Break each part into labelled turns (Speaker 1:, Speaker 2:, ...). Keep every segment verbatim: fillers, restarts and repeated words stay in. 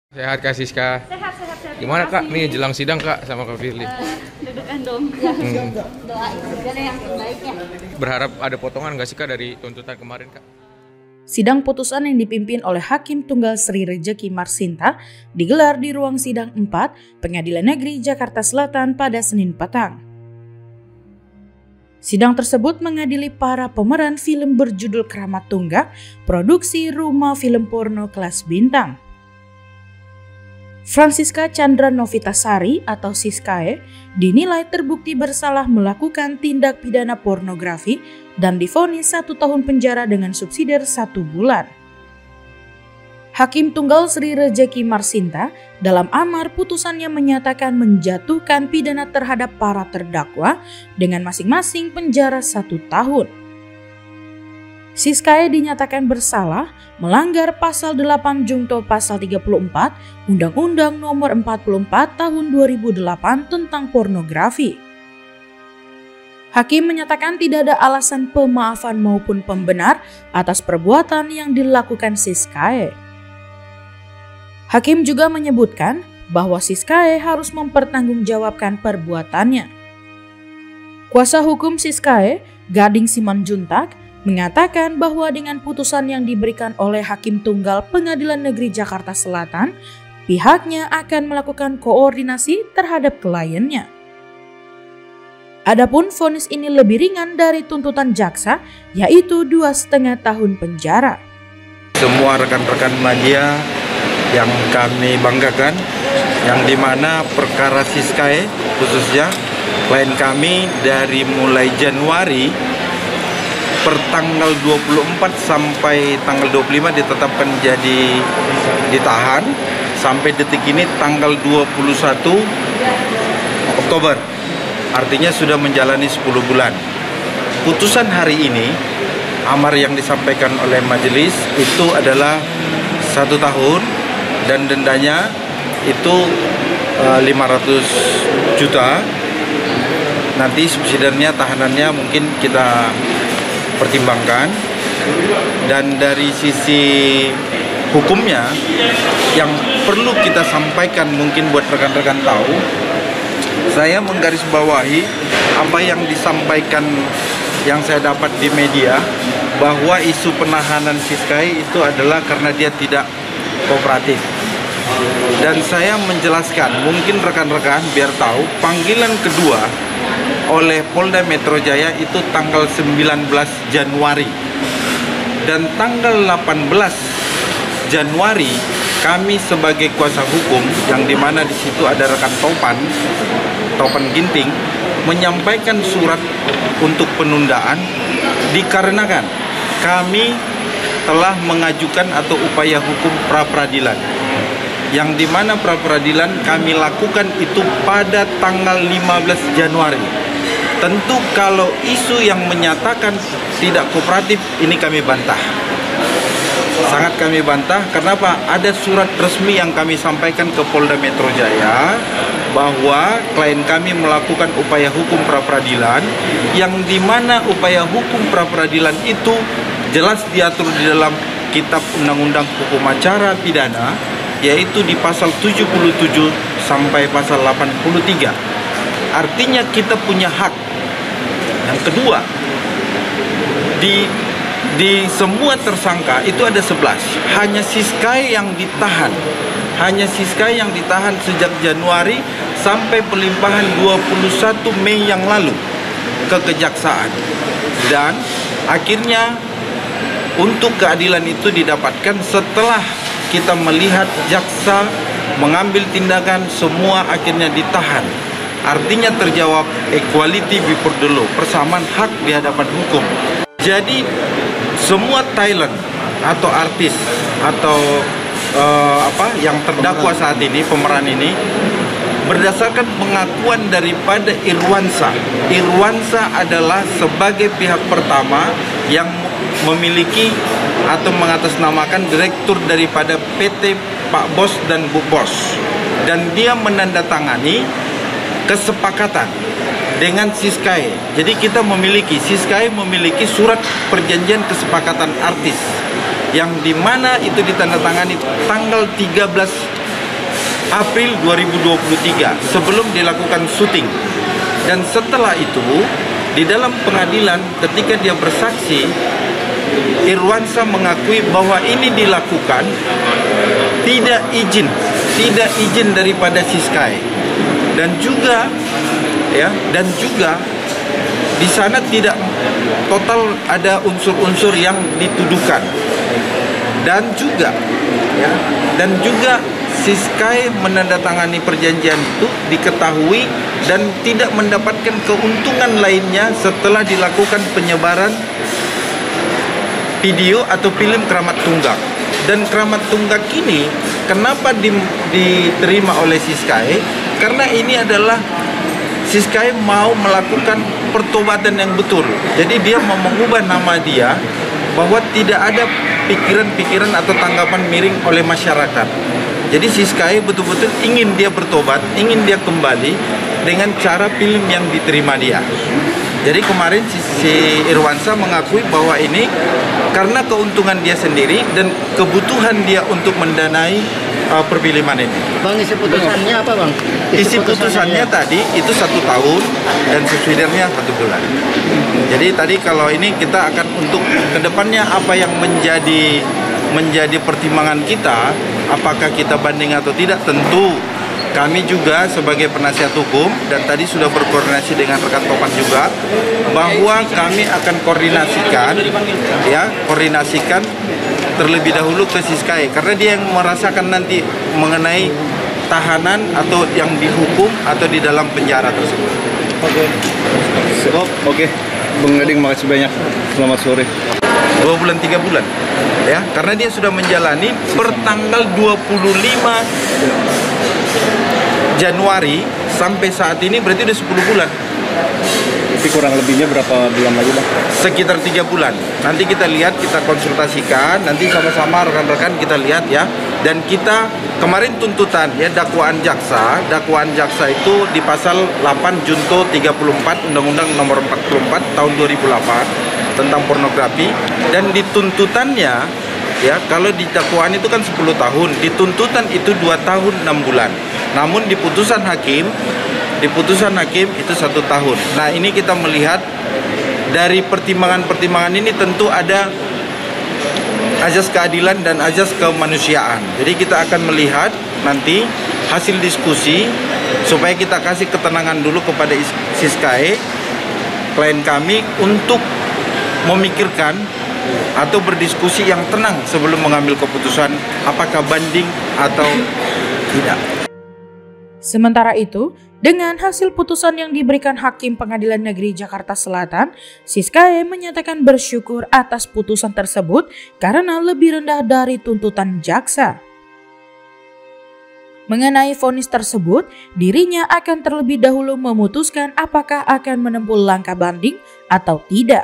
Speaker 1: Sehat Kak Siska.
Speaker 2: Sehat, sehat, sehat.
Speaker 1: Gimana Kak?
Speaker 2: Kasih.
Speaker 1: Nih jelang sidang Kak sama Kak Firly.
Speaker 2: Uh, deg-degan dong. Ya,
Speaker 1: Hmm.
Speaker 2: doain segala yang terbaik ya.
Speaker 1: Berharap ada potongan nggak sih Kak dari tuntutan kemarin Kak?
Speaker 3: Sidang putusan yang dipimpin oleh Hakim Tunggal Sri Rejeki Marsinta digelar di ruang sidang empat Pengadilan Negeri Jakarta Selatan pada Senin petang. Sidang tersebut mengadili para pemeran film berjudul Keramat Tunggak, produksi rumah film porno kelas bintang. Francisca Chandra Novitasari atau Siskae dinilai terbukti bersalah melakukan tindak pidana pornografi dan divonis satu tahun penjara dengan subsidiar satu bulan. Hakim Tunggal Sri Rejeki Marsinta dalam amar putusannya menyatakan menjatuhkan pidana terhadap para terdakwa dengan masing-masing penjara satu tahun. Siskae dinyatakan bersalah melanggar pasal delapan Jungto pasal tiga puluh empat Undang-Undang Nomor empat puluh empat Tahun dua ribu delapan tentang pornografi. Hakim menyatakan tidak ada alasan pemaafan maupun pembenar atas perbuatan yang dilakukan Siskae. Hakim juga menyebutkan bahwa Siskae harus mempertanggungjawabkan perbuatannya. Kuasa hukum Siskae, Gading Simanjuntak, mengatakan bahwa dengan putusan yang diberikan oleh Hakim Tunggal Pengadilan Negeri Jakarta Selatan, pihaknya akan melakukan koordinasi terhadap kliennya. Adapun vonis ini lebih ringan dari tuntutan jaksa, yaitu dua setengah tahun penjara.
Speaker 4: Semua rekan-rekan media yang kami banggakan, yang dimana perkara Siskae khususnya klien kami dari mulai Januari per tanggal dua puluh empat sampai tanggal dua puluh lima ditetapkan jadi ditahan sampai detik ini tanggal dua puluh satu Oktober, artinya sudah menjalani sepuluh bulan. Putusan hari ini, amar yang disampaikan oleh majelis itu adalah satu tahun dan dendanya itu uh, lima ratus juta. Nanti subsidiarnya, tahanannya mungkin kita pertimbangkan. Dan dari sisi hukumnya yang perlu kita sampaikan mungkin buat rekan-rekan tahu, saya menggarisbawahi apa yang disampaikan yang saya dapat di media, bahwa isu penahanan Siskae itu adalah karena dia tidak kooperatif. Dan saya menjelaskan, mungkin rekan-rekan biar tahu, panggilan kedua oleh Polda Metro Jaya itu tanggal sembilan belas Januari, dan tanggal delapan belas Januari kami sebagai kuasa hukum, yang dimana di situ ada rekan Topan Topan Ginting, menyampaikan surat untuk penundaan dikarenakan kami telah mengajukan atau upaya hukum pra peradilan, yang dimana pra peradilan kami lakukan itu pada tanggal lima belas Januari. Tentu kalau isu yang menyatakan tidak kooperatif ini kami bantah. Sangat kami bantah. Kenapa? Ada surat resmi yang kami sampaikan ke Polda Metro Jaya bahwa klien kami melakukan upaya hukum pra peradilan, yang dimana upaya hukum pra peradilan itu jelas diatur di dalam Kitab Undang-Undang Hukum Acara Pidana, yaitu di pasal tujuh puluh tujuh sampai pasal delapan puluh tiga. Artinya kita punya hak. Yang kedua, di di semua tersangka itu ada sebelas. Hanya Siskae yang ditahan. Hanya Siskae yang ditahan sejak Januari sampai pelimpahan dua puluh satu Mei yang lalu ke kejaksaan. Dan akhirnya untuk keadilan itu didapatkan setelah kita melihat jaksa mengambil tindakan, semua akhirnya ditahan. Artinya terjawab equality before the law, persamaan hak di hadapan hukum. Jadi semua talent atau artis atau uh, apa yang terdakwa saat ini, pemeran ini, berdasarkan pengakuan daripada Irwansa. Irwansa adalah sebagai pihak pertama yang memiliki atau mengatasnamakan direktur daripada P T Pak Bos dan Bu Bos, dan dia menandatangani kesepakatan dengan Siskae. Jadi kita memiliki, Siskae memiliki surat perjanjian kesepakatan artis, yang dimana itu ditandatangani tanggal tiga belas April dua ribu dua puluh tiga sebelum dilakukan syuting. Dan setelah itu di dalam pengadilan ketika dia bersaksi, Irwansyah mengakui bahwa ini dilakukan tidak izin, tidak izin daripada Siskae. Dan juga ya, dan juga di sana tidak total ada unsur-unsur yang dituduhkan. Dan juga ya, dan juga Siskae menandatangani perjanjian itu diketahui dan tidak mendapatkan keuntungan lainnya setelah dilakukan penyebaran video atau film Keramat Tunggak. Dan Keramat Tunggak ini kenapa di, diterima oleh Siskae? Karena ini adalah Siskae mau melakukan pertobatan yang betul. Jadi dia mau mengubah nama dia bahwa tidak ada pikiran-pikiran atau tanggapan miring oleh masyarakat. Jadi Siskae betul-betul ingin dia bertobat, ingin dia kembali dengan cara film yang diterima dia. Jadi kemarin si, si Irwansyah mengakui bahwa ini karena keuntungan dia sendiri dan kebutuhan dia untuk mendanai uh, perfilman ini.
Speaker 5: Bang, isi putusannya apa, Bang?
Speaker 4: Isi, isi putusannya tadi itu satu tahun dan subsidiarnya satu bulan. Jadi tadi kalau ini kita akan untuk kedepannya apa yang menjadi menjadi pertimbangan kita, apakah kita banding atau tidak, tentu kami juga sebagai penasihat hukum dan tadi sudah berkoordinasi dengan rekan Topan juga bahwa kami akan koordinasikan ya koordinasikan terlebih dahulu ke Siskae karena dia yang merasakan nanti mengenai tahanan atau yang dihukum atau di dalam penjara tersebut.
Speaker 5: Oke.
Speaker 6: Oh, oke. Okay. Bang Gading, makasih banyak. Selamat sore.
Speaker 4: Dua bulan, tiga bulan, ya, karena dia sudah menjalani per tanggal dua puluh lima Januari sampai saat ini berarti udah sepuluh bulan.
Speaker 6: Tapi kurang lebihnya berapa bulan lagi, Bang?
Speaker 4: Sekitar tiga bulan. Nanti kita lihat, kita konsultasikan, nanti sama-sama rekan-rekan kita lihat ya. Dan kita kemarin tuntutan ya dakwaan jaksa, dakwaan jaksa itu di pasal delapan Junto tiga puluh empat Undang-Undang Nomor empat puluh empat Tahun dua ribu delapan tentang pornografi, dan dituntutannya ya kalau di dakwaan itu kan sepuluh tahun, dituntutan itu dua tahun enam bulan. Namun di putusan hakim, di putusan hakim itu satu tahun. Nah, ini kita melihat dari pertimbangan-pertimbangan ini tentu ada azas keadilan dan azas kemanusiaan. Jadi kita akan melihat nanti hasil diskusi supaya kita kasih ketenangan dulu kepada Siskae, klien kami, untuk memikirkan atau berdiskusi yang tenang sebelum mengambil keputusan apakah banding atau tidak.
Speaker 3: Sementara itu, dengan hasil putusan yang diberikan Hakim Pengadilan Negeri Jakarta Selatan, Siskae menyatakan bersyukur atas putusan tersebut karena lebih rendah dari tuntutan jaksa. Mengenai vonis tersebut, dirinya akan terlebih dahulu memutuskan apakah akan menempuh langkah banding atau tidak.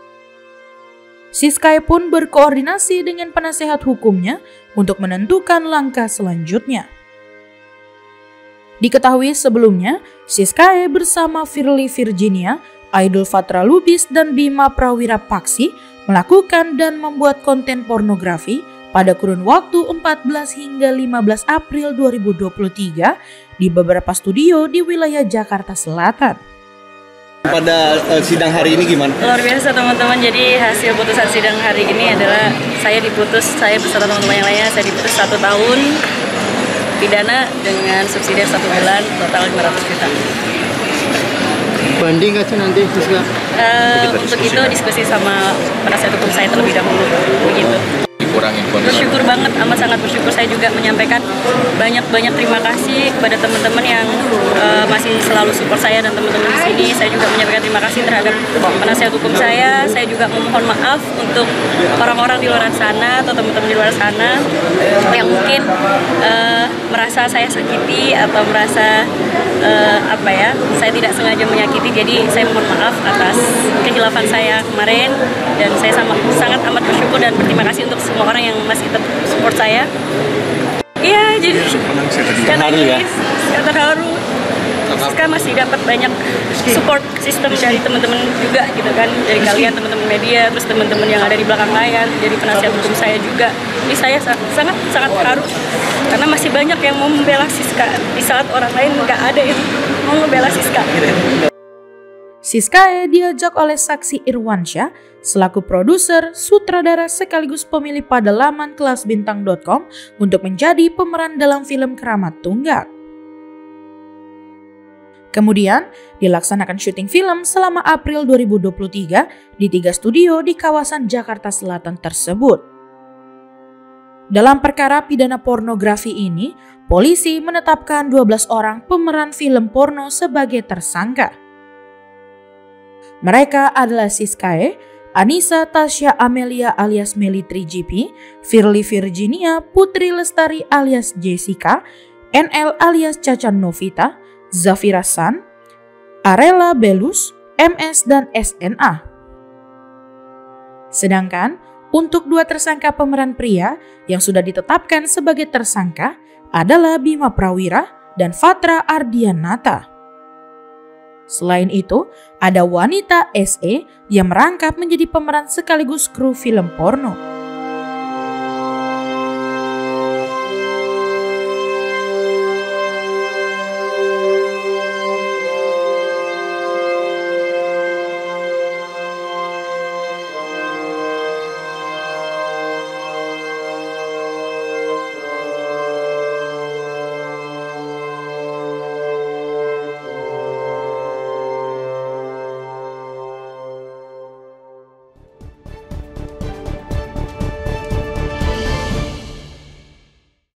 Speaker 3: Siskae pun berkoordinasi dengan penasehat hukumnya untuk menentukan langkah selanjutnya. Diketahui sebelumnya, Siskae bersama Firly Virginia, Aidul Fatra Lubis, dan Bima Prawira Paksi melakukan dan membuat konten pornografi pada kurun waktu empat belas hingga lima belas April dua ribu dua puluh tiga di beberapa studio di wilayah Jakarta Selatan.
Speaker 6: Pada uh, sidang hari ini gimana?
Speaker 2: Luar biasa teman-teman, jadi hasil putusan sidang hari ini adalah saya diputus, saya beserta teman-teman yang lainnya, saya diputus satu tahun pidana dengan subsidi satu bulan, total lima ratus juta.
Speaker 5: Banding nggak sih nanti, Siska?
Speaker 2: Uh, untuk itu diskusi sama penasihat hukum saya terlebih dahulu, begitu.
Speaker 1: Dikurangin kondisi.
Speaker 2: Bersyukur banget, amat sangat bersyukur. Saya juga menyampaikan banyak-banyak terima kasih kepada teman-teman yang uh, masih selalu support saya dan teman-teman di sini. Saya juga menyampaikan terima kasih terhadap penasihat hukum saya. Saya juga memohon maaf untuk orang-orang di luar sana atau teman-teman di luar sana yang mungkin uh, merasa saya sakiti atau merasa uh, apa ya, saya tidak sengaja menyakiti. Jadi saya mohon maaf atas kehilafan saya kemarin, dan saya sama, sangat amat bersyukur dan berterima kasih untuk semua orang yang masih tetap support saya. Iya, jadi
Speaker 6: Terharu ya?
Speaker 2: terharu. Siska masih dapat banyak support sistem dari teman-teman juga gitu kan, dari kalian teman-teman media, terus teman-teman yang ada di belakang layar, jadi penasihat hukum saya juga. Jadi saya sangat sangat haru karena masih banyak yang mau membela Siska di saat orang lain nggak ada yang mau membela Siska.
Speaker 3: Siskae diajak oleh saksi Irwansyah selaku produser, sutradara sekaligus pemilik pada laman kelas bintang dot com untuk menjadi pemeran dalam film Keramat Tunggal. Kemudian dilaksanakan syuting film selama April dua ribu dua puluh tiga di tiga studio di kawasan Jakarta Selatan tersebut. Dalam perkara pidana pornografi ini, polisi menetapkan dua belas orang pemeran film porno sebagai tersangka. Mereka adalah Siskae, Anissa Tasya Amelia alias Meli tiga G P, Firly Virginia Putri Lestari alias Jessica, N L alias Caca Novita, Zafira San, Arela Belus, M S dan S N A. Sedangkan untuk dua tersangka pemeran pria yang sudah ditetapkan sebagai tersangka adalah Bima Prawira dan Fatra Ardianata. Selain itu, ada wanita S E yang merangkap menjadi pemeran sekaligus kru film porno.